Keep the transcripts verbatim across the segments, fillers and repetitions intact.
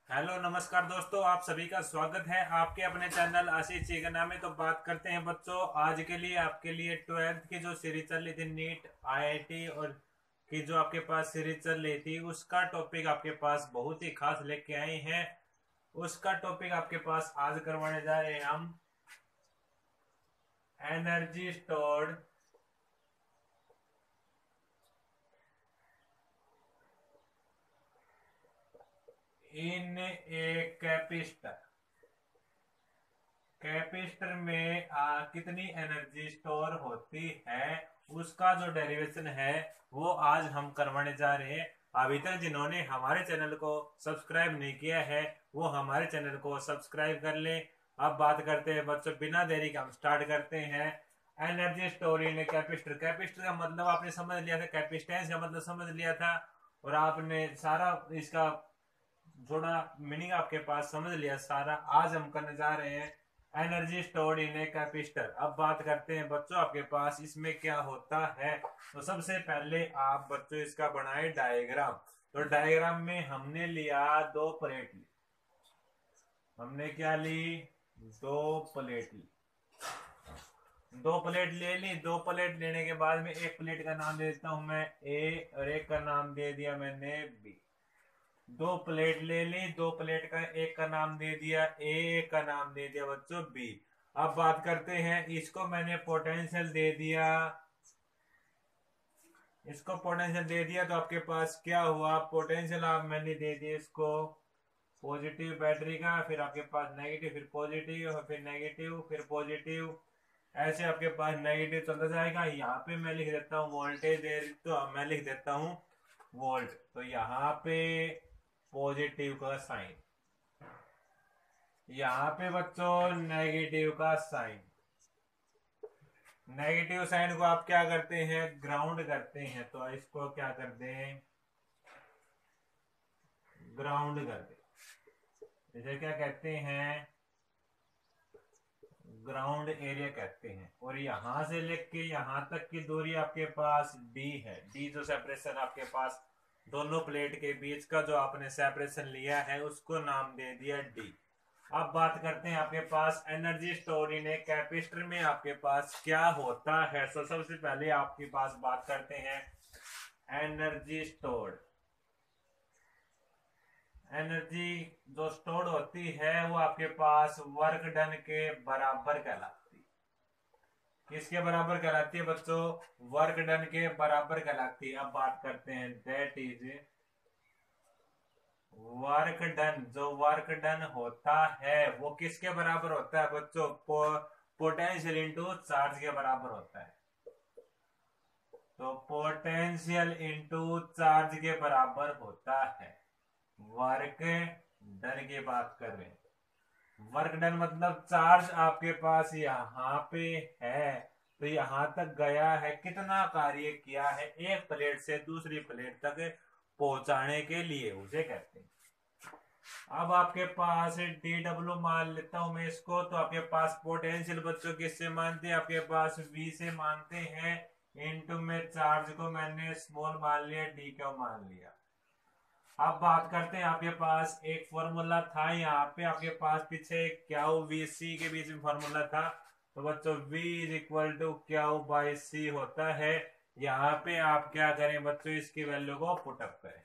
Hello नमस्कार दोस्तों, आप सभी का स्वागत है आपके अपने चैनल आशीष चीगना में। तो बात करते हैं बच्चों, आज के लिए आपके लिए ट्वेल्थ की जो सीरीज चल रही थी नीट आईआईटी और की जो आपके पास सीरीज चल रही थी, उसका टॉपिक आपके पास बहुत ही खास लेके आए हैं। उसका टॉपिक आपके पास आज करवाने जा रहे हैं हम, energy stored in a capacitor. Capacitor में आ, कितनी एनर्जी स्टोर होती है, उसका जो डेरिवेशन है वो आज हम करवाने जा रहे हैं। अभी तक जिन्होंने हमारे चैनल को सब्सक्राइब नहीं किया है वो हमारे चैनल को सब्सक्राइब कर ले। अब बात करते हैं बच्चों, बिना देरी के हम स्टार्ट करते हैं। Energy store in capacitor. Capacitor का मतलब आपने समझ लिया था, कैपेसिटेंस का मतलब समझ लिया था, और आपने सारा इसका थोड़ा मीनिंग आपके पास समझ लिया सारा। आज हम करने जा रहे हैं energy stored in a capacitor. अब बात करते हैं बच्चों आपके पास इसमें क्या होता है। तो सबसे पहले आप बच्चों इसका बनाए डायग्राम। तो डायग्राम में हमने लिया दो प्लेट ली। हमने क्या ली? दो प्लेट ली। दो प्लेट ले ली। दो प्लेट लेने के बाद में एक प्लेट का नाम दे देता हूं मैं ए, और एक का नाम दे दिया मैंने बी। दो प्लेट ले ली। दो प्लेट का एक का नाम दे दिया ए, एक का नाम दे दिया बच्चों बी। अब बात करते हैं, इसको मैंने पोटेंशियल दे दिया। इसको पोटेंशियल दे दिया तो आपके पास क्या हुआ? पोटेंशियल आप मैंने दे दिया इसको पॉजिटिव बैटरी का, फिर आपके पास नेगेटिव, फिर पॉजिटिव, फिर नेगेटिव, फिर पॉजिटिव, ऐसे आपके पास नेगेटिव चलता जाएगा। यहाँ पे मैं लिख देता हूँ वोल्टेज दे, तो मैं लिख देता हूँ वोल्ट। तो यहाँ पे पॉजिटिव का साइन, यहाँ पे बच्चों नेगेटिव का साइन। नेगेटिव साइन को आप क्या करते हैं? ग्राउंड करते हैं। तो इसको क्या कर दें? ग्राउंड कर दें। इसे क्या कहते हैं? ग्राउंड एरिया कहते हैं। और यहां से लेके यहां तक की दूरी आपके पास डी है। डी जो सेपरेशन आपके पास दोनों प्लेट के बीच का जो आपने सेपरेशन लिया है उसको नाम दे दिया डी। अब बात करते हैं आपके पास energy store in a capacitor में आपके पास क्या होता है। तो सबसे पहले आपके पास बात करते हैं एनर्जी स्टोर्ड। एनर्जी जो स्टोर्ड होती है वो आपके पास वर्क डन के बराबर कहलाती है। किसके बराबर कहलाती है बच्चों? वर्क डन के बराबर कहलाती है। अब बात करते हैं दैट इज वर्क डन। जो वर्क डन होता है वो किसके बराबर होता है बच्चों? पो, पोटेंशियल इंटू चार्ज के बराबर होता है। तो पोटेंशियल इंटू चार्ज के बराबर होता है। वर्क डन की बात कर रहे हैं। वर्क डन मतलब चार्ज आपके पास यहाँ पे है, तो यहां तक गया है, कितना कार्य किया है एक प्लेट से दूसरी प्लेट तक पहुंचाने के लिए, उसे कहते हैं। अब आपके पास डी डब्ल्यू मान लेता हूं मैं इसको। तो आपके पास पोटेंशियल बच्चों किससे मानते हैं? आपके पास वी से मानते हैं। इनटू में चार्ज को मैंने स्मॉल मान लिया, डी को मान लिया। अब बात करते हैं, आपके पास एक फॉर्मूला था यहाँ पे, आपके पास पीछे क्यू वी सी के बीच में फॉर्मूला था। तो बच्चों V is equal to Q by C होता है। यहाँ पे आप क्या करें बच्चों? इसकी वैल्यू को पुटअप करें।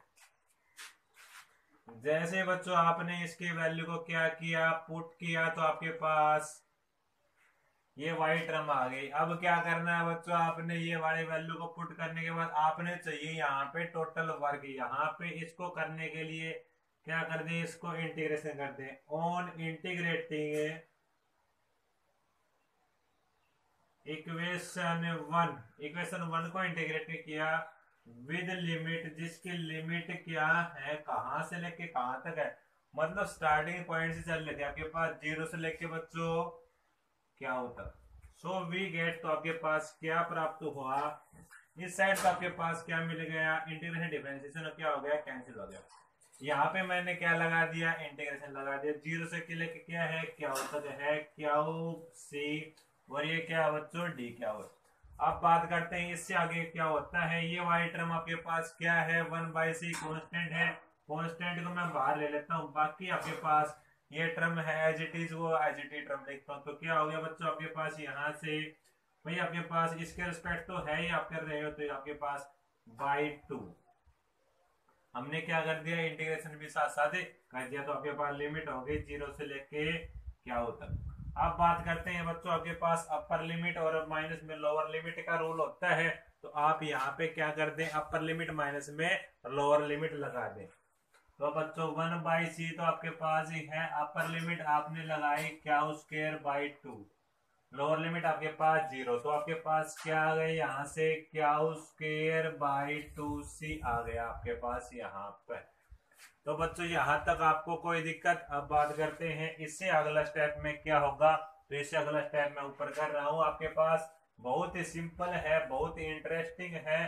जैसे बच्चों आपने इसकी वैल्यू को क्या किया? पुट किया, तो आपके पास ये वाली टर्म आ गई। अब क्या करना है बच्चों? आपने ये वाली वैल्यू को पुट करने के बाद आपने चाहिए यहाँ पे टोटल वर्क। यहाँ पे इसको करने के लिए क्या कर दे? इसको इंटीग्रेशन कर दे। On integrating equation one, equation one को इंटीग्रेट किया विद लिमिट, जिसकी लिमिट क्या है? कहां से लेके कहां तक है? मतलब स्टार्टिंग पॉइंट से चल लेते आपके पास जीरो से लेके बच्चों क्या होता। सो वी गेट, तो आपके पास क्या प्राप्त हुआ? इस साइड पे आपके पास क्या मिल गया? इंटीग्रेशन डिफरेंशिएशन क्या हो गया? कैंसिल हो गया। यहाँ पे मैंने क्या लगा दिया? इंटीग्रेशन लगा दिया। जीरो से के लेके क्या है? क्या होता है? क्यू सी, और ये क्या बच्चों? डी क्या होता। अब बात करते हैं इससे आगे क्या होता है। ये वाली टर्म आपके पास क्या है? वन बाई सी कॉन्स्टेंट है। कांस्टेंट को मैं बाहर ले लेता हूँ, बाकी आपके पास ये टर्म है एज इट इज, वो एज इट इज टर्म लिखता हूँ। तो क्या हो गया बच्चों आपके पास यहाँ से भाई आपके पास इसके रिस्पेक्ट तो है ही आप कर रहे हो, तो आपके पास बाई टू हमने क्या कर दिया, इंटीग्रेशन भी साथ साथ कर दिया, तो आपके पास लिमिट हो गई जीरो से लेके क्या होता है। अब बात करते हैं बच्चों आपके पास अपर लिमिट और माइनस में लोअर लिमिट का रूल होता है, तो आप यहाँ पे क्या कर दें, अपर लिमिट माइनस में लोअर लिमिट लगा दें। तो बच्चों वन बाई सी तो आपके पास ही है, अपर लिमिट आपने लगाई क्या square by two, lower limit आपके पास जीरो, तो आपके पास क्या आ गए यहाँ से क्या स्क्वायर बाई टू सी आ गया आपके पास यहाँ पे। तो बच्चों यहाँ तक आपको कोई दिक्कत। अब बात करते हैं इससे अगला स्टेप में क्या होगा, तो इससे अगला स्टेप मैं ऊपर कर रहा हूँ आपके पास, बहुत ही सिंपल है, बहुत ही इंटरेस्टिंग है,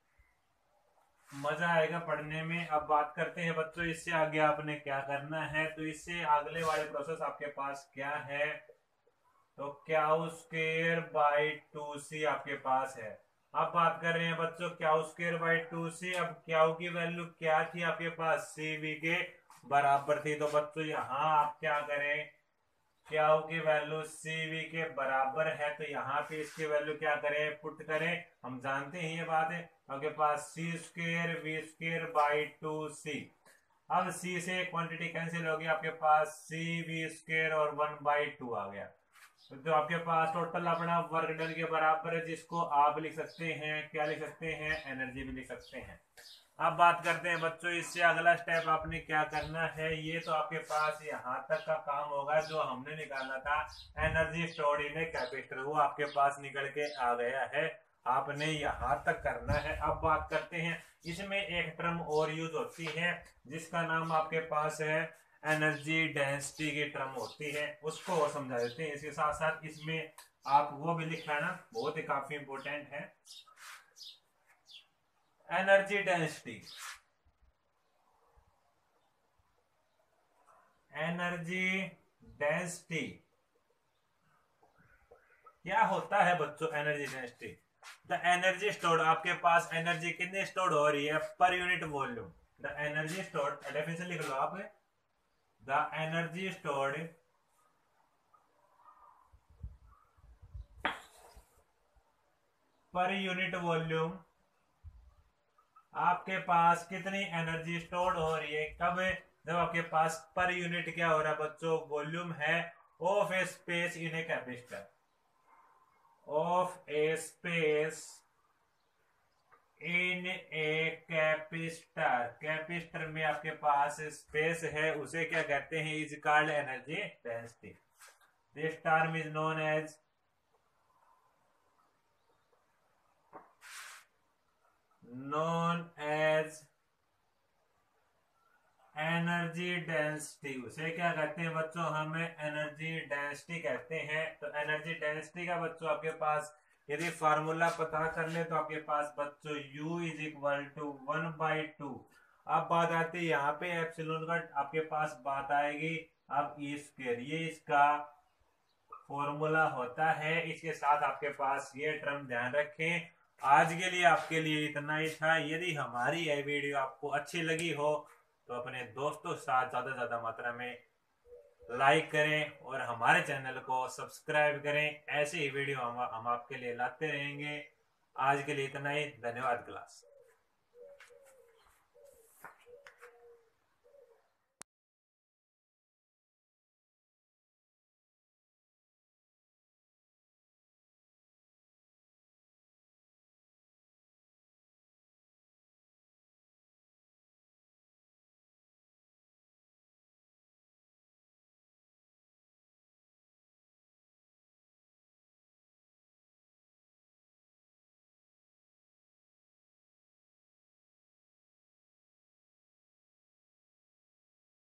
मजा आएगा पढ़ने में। अब बात करते हैं बच्चों इससे आगे आपने क्या करना है, तो इससे अगले वाले प्रोसेस आपके पास क्या है, तो क्या स्क्वायर बाई टू सी आपके पास है। अब बात कर रहे हैं बच्चों क्या स्क्वायर बाई टू सी, अब क्या की वैल्यू क्या थी आपके पास, सी वी के बराबर थी, तो बच्चों यहाँ आप क्या करें, क्या की वैल्यू सी वी के बराबर है, तो यहाँ पे इसकी वैल्यू क्या करें, पुट करें। हम जानते हैं ये बात है, आपके पास C square V square by two C, अब सी से क्वांटिटी कैंसिल हो गई, आपके पास सी वी स्क्वायर और वन बाई टू आ गया, तो आपके पास टोटल अपना वर्क डन के बराबर है, जिसको आप लिख सकते हैं क्या लिख सकते हैं, एनर्जी भी लिख सकते हैं। अब बात करते हैं बच्चों इससे अगला स्टेप आपने क्या करना है, ये तो आपके पास यहाँ तक का काम होगा जो हमने निकालना था energy stored in a capacitor, वो आपके पास निकल के आ गया है, आपने यहाँ तक करना है। अब बात करते हैं इसमें एक टर्म और यूज होती है जिसका नाम आपके पास है एनर्जी डेंसिटी की टर्म होती है, उसको और समझा देते हैं। इसके साथ साथ इसमें आप वो भी लिख लेना, बहुत ही काफी इंपोर्टेंट है, एनर्जी डेंसिटी। एनर्जी डेंसिटी क्या होता है बच्चों, energy density the energy stored, आपके पास एनर्जी कितनी स्टोर्ड हो रही है पर unit volume, the energy stored definition लिख लो आप, the energy stored per unit volume, आपके पास कितनी एनर्जी स्टोर्ड हो रही है, कब, जब आपके पास पर यूनिट क्या हो रहा है बच्चों, वॉल्यूम है of a space in a capacitor, of a space in a capacitor, capacitor में आपके पास स्पेस है उसे क्या कहते हैं, is called energy density, this term is known as known as energy density, उसे क्या कहते हैं बच्चों, हमें एनर्जी डेंसिटी कहते हैं। तो एनर्जी डेंसिटी का बच्चों आपके पास यदि फार्मूला पता कर ले तो आपके पास बच्चों U is equal to one by two, अब बात आती है यहाँ पे एप्सिलॉन का, आपके पास बात आएगी अब ई स्क्वायर, ये इसका फॉर्मूला होता है, इसके साथ आपके पास ये टर्म ध्यान रखें। आज के लिए आपके लिए इतना ही था, यदि हमारी यह वीडियो आपको अच्छी लगी हो तो अपने दोस्तों के साथ ज्यादा ज्यादा मात्रा में लाइक करें और हमारे चैनल को सब्सक्राइब करें, ऐसे ही वीडियो हम हम आपके लिए लाते रहेंगे। आज के लिए इतना ही, धन्यवाद क्लास।